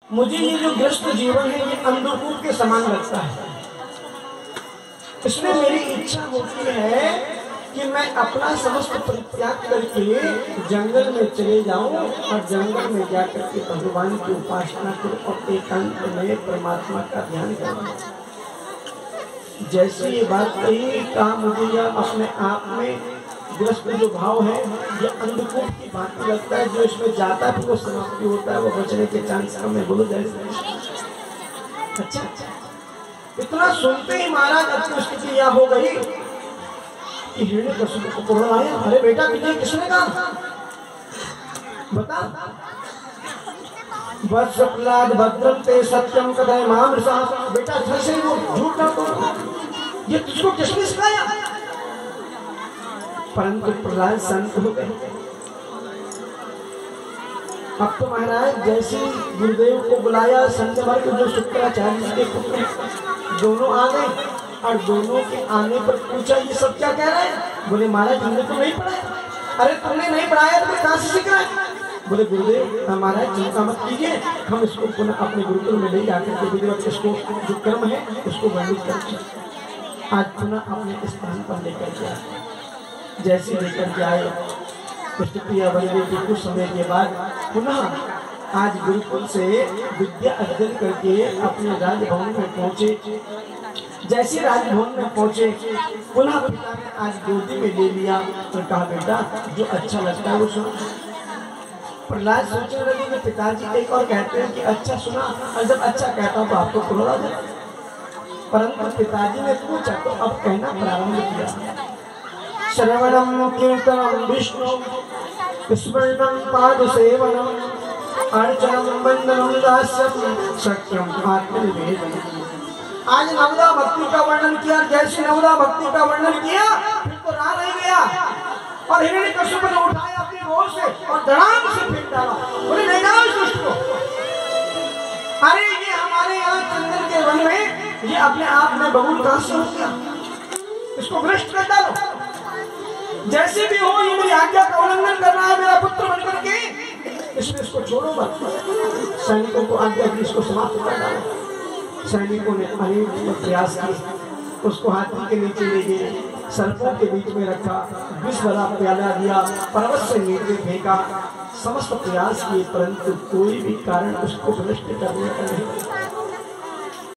मुझे ये जो ग्रस्त जीवन है ये अंधकूप के समान लगता है। इसमें मेरी इच्छा होती है कि मैं अपना समस्त परित्याग करके जंगल में चले जाऊं और जंगल में जाकर के भगवान की उपासना करूं और एकांत में परमात्मा का ध्यान करूं। जैसे ये बात कही कहा मुझे यह अपने आप में ग्रस्त जो भाव है ये अंधकूप की बात लगता है। जो इसमें जाता है वो समाप्ति होता है, वो बचने के चांस कम है। बोलो जैसे अच्छा इतना सुनते ही महाराज अपनी स्थिति यह हो गई कि हिरण्यकशिपु को कोड़ा आया। अरे बेटा तुझे किसने कहा बता। बस प्रहलाद भद्रम ते सत्यम कथय मामृषा। बेटा सच से बोल, झूठ ना बोल। ये तुझको किसने सिखाया? परंतु प्रहलाद संत हो गए। अब तो महाराज जैसे गुरुदेव को बुलाया, संत वर्ग जो शुक्राचार्य के पुत्र दोनों आ गए और दोनों के आने पर पूछा ये सब क्या कह रहे हैं? बोले महाराज हमने तो नहीं पढ़ाया। अरे तुमने नहीं पढ़ाया तो कहां से सीख रहे हैं? बोले गुरुदेव महाराज चिंता मत कीजिए, हम इसको पुनः अपने गुरुकुल में ले जाकर के विधिवत इसको जो कर्म है उसको वर्णित करके आज पुनः अपने स्थान पर लेकर के आए। जैसे लेकर के आए प्रिया बन गई थी। कुछ समय के बाद पुनः आज गुरुकुल से विद्या अध्ययन करके अपने राजभवन में पहुंचे। जैसे राजभवन में पहुंचे पुनः पिता ने आज गोदी में ले लिया और कहा बेटा जो अच्छा लगता है वो सुनो। प्रहलाद सोचने लगे कि पिताजी एक और कहते हैं कि अच्छा सुना, और जब अच्छा कहता हूँ तो आपको क्रोध आ जाए। परंतु पिताजी ने पूछा तो अब कहना प्रारंभ किया। श्रवणम कीर्तनम विष्णु स्मरणम पाद सेवनम अर्चनम वंदनम दास्यम सत्यम आत्मनिवेदनम। आज नवदा भक्ति का वर्णन किया। जैसे नवदा भक्ति का वर्णन किया फिर तो रहा नहीं गया और हिरण्यकशिपु ने उठाया अपनी गोद से और धड़ाम से फेंक डाला। बोले ले जाओ इस दुष्ट को। अरे ये हमारे यहाँ चंदन के वन में ये अपने आप में बबूल कहां से हो गया, इसको भ्रष्ट कर डालो। जैसे भी हो ये मेरी आज्ञा का उल्लंघन करना है मेरा पुत्र बनकर के, इसमें इसको छोड़ो मत। सैनिकों को आज्ञा दी इसको समाप्त कर डालो। सैनिकों ने अनेक प्रयास किए, उसको हाथी के नीचे ले गए, सर्पों के बीच में रखा, विष भरा प्याला दिया, पर्वत से नीचे फेंका, समस्त प्रयास किए परंतु कोई भी कारण उसको भ्रष्ट करने का नहीं।